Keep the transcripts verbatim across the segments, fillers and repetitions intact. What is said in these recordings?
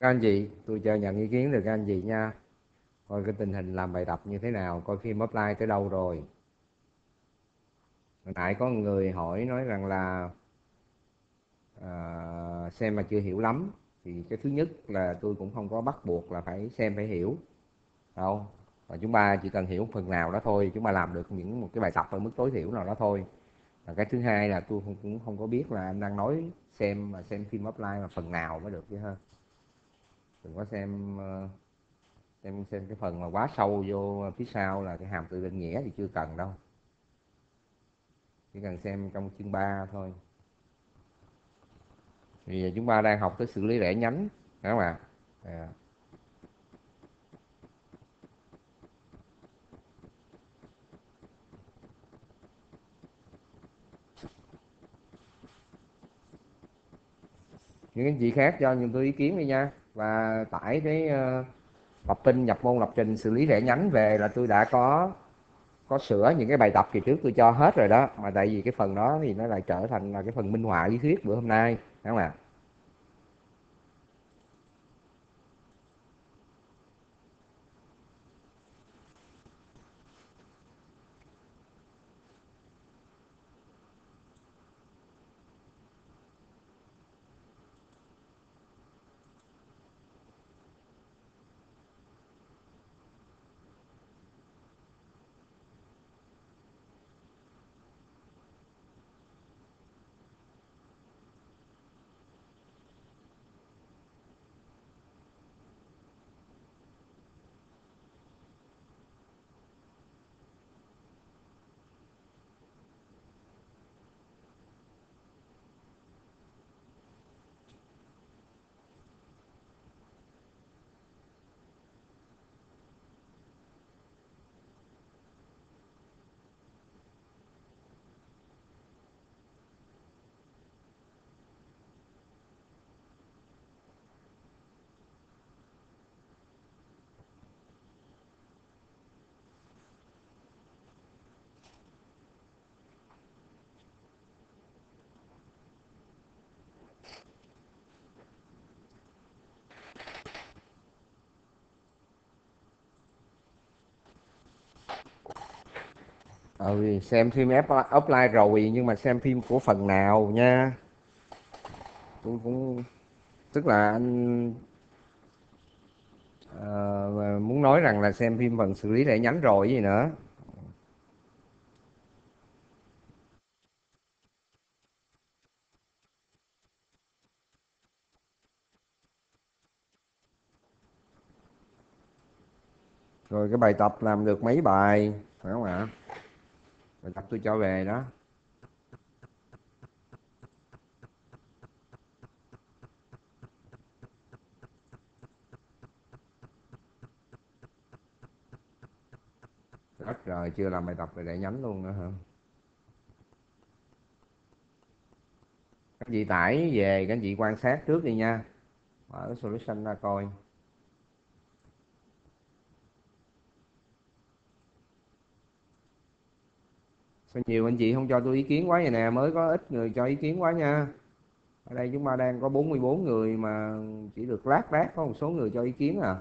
Các anh chị, tôi chờ nhận ý kiến từ các anh chị nha. Coi cái tình hình làm bài tập như thế nào, coi phim offline tới đâu rồi. Hồi nãy có người hỏi nói rằng là à, xem mà chưa hiểu lắm. Thì cái thứ nhất là tôi cũng không có bắt buộc là phải xem phải hiểu đâu. Và chúng ta chỉ cần hiểu phần nào đó thôi, chúng ta làm được những một cái bài tập ở mức tối thiểu nào đó thôi. Và cái thứ hai là tôi không, cũng không có biết là anh đang nói xem mà xem phim offline mà phần nào mới được chứ ha. Đừng có xem ờ, xem xem cái phần mà quá sâu vô phía sau là cái hàm từ định nghĩa thì chưa cần đâu, chỉ cần xem trong chương ba thôi. Thì chúng ta đang học tới xử lý rẽ nhánh các bạn. À, những anh chị khác cho những tôi ý kiến đi nha, và tải cái uh, tập tin nhập môn lập trình xử lý rẽ nhánh về là tôi đã có có sửa những cái bài tập kỳ trước tôi cho hết rồi đó, mà tại vì cái phần đó thì nó lại trở thành là cái phần minh họa lý thuyết bữa hôm nay các bạn. Ừ, xem phim F- offline rồi nhưng mà xem phim của phần nào nha. Tôi cũng tức là anh ờ, muốn nói rằng là xem phim phần xử lý rẽ nhánh rồi gì nữa. Rồi cái bài tập làm được mấy bài phải không ạ? Bài tập tôi cho về đó. Rất rồi, chưa làm bài tập về rẽ nhánh luôn nữa hả? Các chị tải về các chị quan sát trước đi nha, mở cái solution ra coi. Sao nhiều anh chị không cho tôi ý kiến quá vậy nè, mới có ít người cho ý kiến quá nha. Ở đây chúng ta đang có bốn mươi bốn người mà chỉ được lác đác có một số người cho ý kiến à.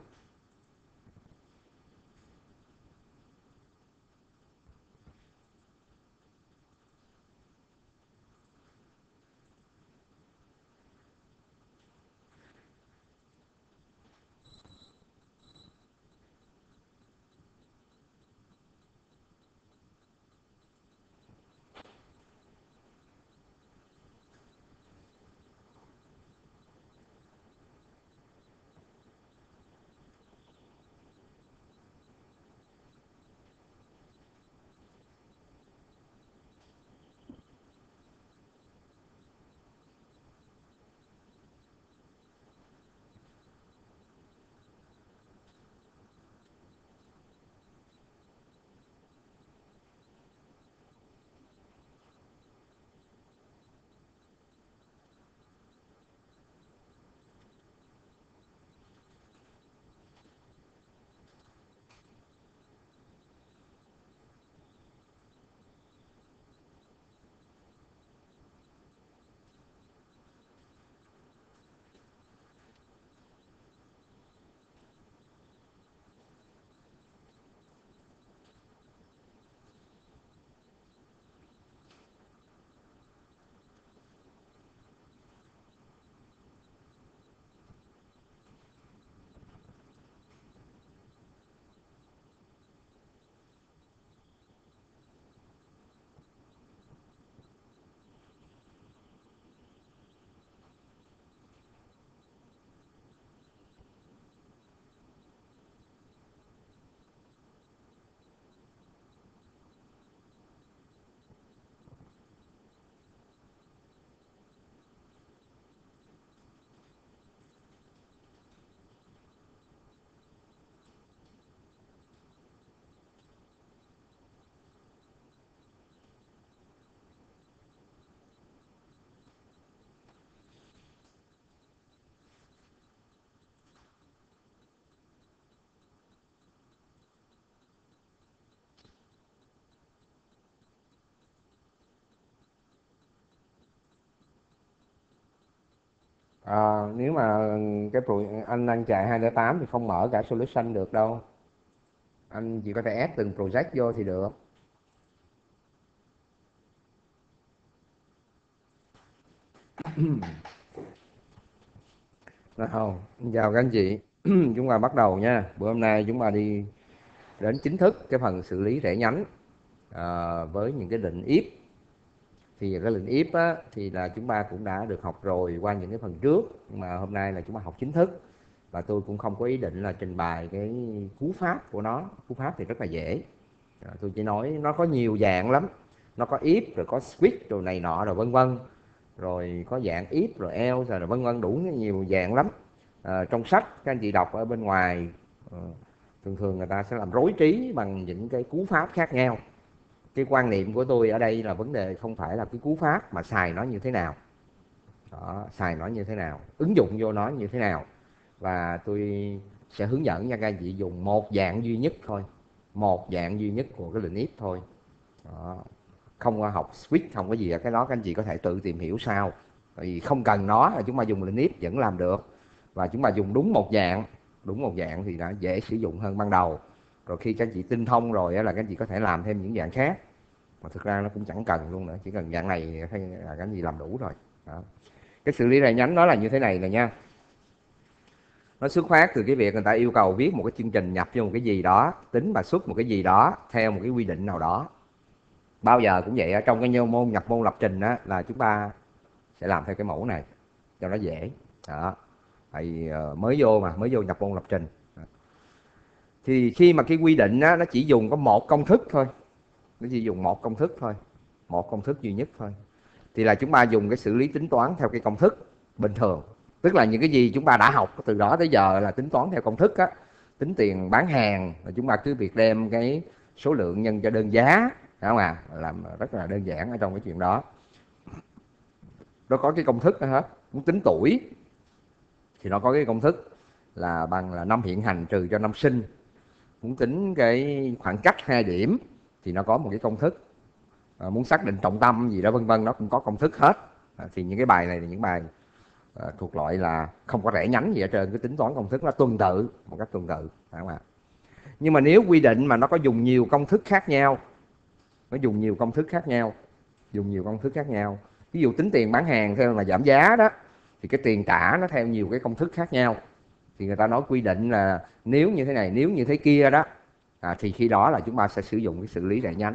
À, nếu mà cái pro- anh đang chạy hai không tám thì không mở cả solution được đâu, anh chỉ có thể ép từng project vô thì được. Được không? Chào các anh chị. Chúng ta bắt đầu nha. Bữa hôm nay chúng ta đi đến chính thức cái phần xử lý rẽ nhánh, à, với những cái lệnh if. Thì cái lệnh if á, thì là chúng ta cũng đã được học rồi qua những cái phần trước, nhưng mà hôm nay là chúng ta học chính thức, và tôi cũng không có ý định là trình bày cái cú pháp của nó. Cú pháp thì rất là dễ, à, tôi chỉ nói nó có nhiều dạng lắm. Nó có if rồi có switch rồi này nọ rồi vân vân, rồi có dạng if rồi else rồi vân vân, đủ nhiều dạng lắm. À, trong sách các anh chị đọc ở bên ngoài, uh, thường thường người ta sẽ làm rối trí bằng những cái cú pháp khác nhau. Cái quan niệm của tôi ở đây là vấn đề không phải là cái cú pháp mà xài nó như thế nào. Đó, xài nó như thế nào, ứng dụng vô nó như thế nào. Và tôi sẽ hướng dẫn cho các anh chị dùng một dạng duy nhất thôi, một dạng duy nhất của cái lệnh if thôi. Đó. Không có học switch, không có gì cả. Cái đó các anh chị có thể tự tìm hiểu sau, tại vì không cần nó là chúng ta dùng lệnh if vẫn làm được. Và chúng ta dùng đúng một dạng, đúng một dạng thì đã dễ sử dụng hơn ban đầu. Rồi khi các anh chị tinh thông rồi là các anh chị có thể làm thêm những dạng khác, mà thực ra nó cũng chẳng cần luôn nữa, chỉ cần dạng này hay là cái gì làm đủ rồi. Đó. Cái xử lý rẽ nhánh đó là như thế này nè nha. Nó xuất phát từ cái việc người ta yêu cầu viết một cái chương trình nhập vô một cái gì đó, tính và xuất một cái gì đó theo một cái quy định nào đó. Bao giờ cũng vậy, ở trong cái môn nhập môn lập trình á, là chúng ta sẽ làm theo cái mẫu này cho nó dễ. Đó. Thì mới vô mà mới vô nhập môn lập trình, thì khi mà cái quy định á, nó chỉ dùng có một công thức thôi, nó chỉ dùng một công thức thôi, một công thức duy nhất thôi, thì là chúng ta dùng cái xử lý tính toán theo cái công thức bình thường. Tức là những cái gì chúng ta đã học từ đó tới giờ là tính toán theo công thức á. Tính tiền bán hàng là chúng ta cứ việc đem cái số lượng nhân cho đơn giá, phải không à? Làm rất là đơn giản ở trong cái chuyện đó. Nó có cái công thức đó hết. Muốn tính tuổi thì nó có cái công thức là bằng là năm hiện hành trừ cho năm sinh. Muốn tính cái khoảng cách hai điểm thì nó có một cái công thức. À, muốn xác định trọng tâm gì đó vân vân, nó cũng có công thức hết. À, thì những cái bài này là những bài à, thuộc loại là không có rẽ nhánh gì ở trên, cái tính toán công thức nó tuần tự, một cách tuần tự, phải không ạ? Nhưng mà nếu quy định mà nó có dùng nhiều công thức khác nhau, nó dùng nhiều công thức khác nhau, dùng nhiều công thức khác nhau, ví dụ tính tiền bán hàng theo là giảm giá đó, thì cái tiền trả nó theo nhiều cái công thức khác nhau, thì người ta nói quy định là nếu như thế này, nếu như thế kia đó, à, thì khi đó là chúng ta sẽ sử dụng cái xử lý rẽ nhánh.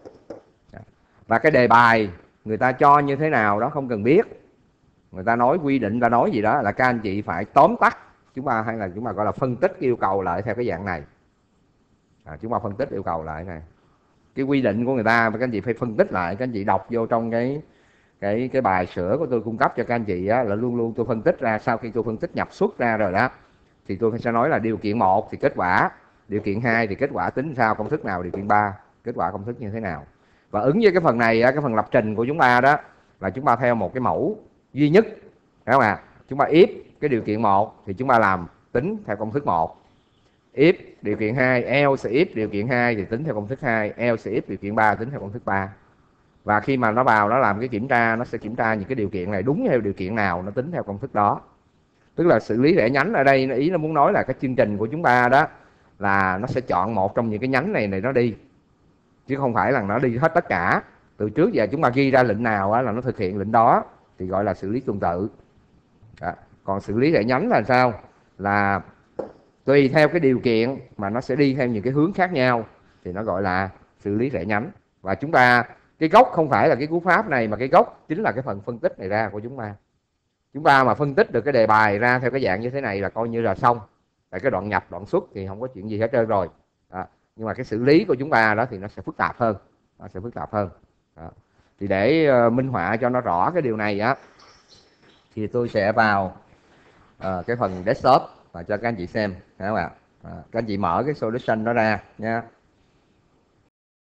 Và cái đề bài người ta cho như thế nào đó không cần biết, người ta nói quy định, ta nói gì đó là các anh chị phải tóm tắt chúng ta, hay là chúng ta gọi là phân tích yêu cầu lại theo cái dạng này. À, chúng ta phân tích yêu cầu lại này, cái quy định của người ta mà các anh chị phải phân tích lại. Các anh chị đọc vô trong cái cái cái bài sửa của tôi cung cấp cho các anh chị á, là luôn luôn tôi phân tích ra. Sau khi tôi phân tích nhập xuất ra rồi đó, thì tôi sẽ nói là điều kiện một thì kết quả, điều kiện hai thì kết quả tính sao, công thức nào, điều kiện ba kết quả công thức như thế nào. Và ứng với cái phần này, cái phần lập trình của chúng ta đó, là chúng ta theo một cái mẫu duy nhất, phải không ạ? À? Chúng ta if cái điều kiện một thì chúng ta làm tính theo công thức một, if điều kiện hai, else if điều kiện hai thì tính theo công thức hai, else if điều kiện ba tính theo công thức ba. Và khi mà nó vào nó làm cái kiểm tra, nó sẽ kiểm tra những cái điều kiện này đúng theo điều kiện nào, nó tính theo công thức đó. Tức là xử lý rẽ nhánh ở đây, ý nó muốn nói là cái chương trình của chúng ta đó là nó sẽ chọn một trong những cái nhánh này này nó đi, chứ không phải là nó đi hết tất cả. Từ trước giờ chúng ta ghi ra lệnh nào á, là nó thực hiện lệnh đó, thì gọi là xử lý tuần tự. Đó. Còn xử lý rẽ nhánh là sao? Là tùy theo cái điều kiện mà nó sẽ đi theo những cái hướng khác nhau, thì nó gọi là xử lý rẽ nhánh. Và chúng ta, cái gốc không phải là cái cú pháp này, mà cái gốc chính là cái phần phân tích này ra của chúng ta. Chúng ta mà phân tích được cái đề bài ra theo cái dạng như thế này là coi như là xong. Tại cái đoạn nhập, đoạn xuất thì không có chuyện gì hết trơn rồi. Đó. Nhưng mà cái xử lý của chúng ta đó thì nó sẽ phức tạp hơn, nó sẽ phức tạp hơn. Đó. Thì để uh, minh họa cho nó rõ cái điều này á, thì tôi sẽ vào uh, cái phần desktop và cho các anh chị xem, thấy không ạ? À, các anh chị mở cái solution đó ra nha.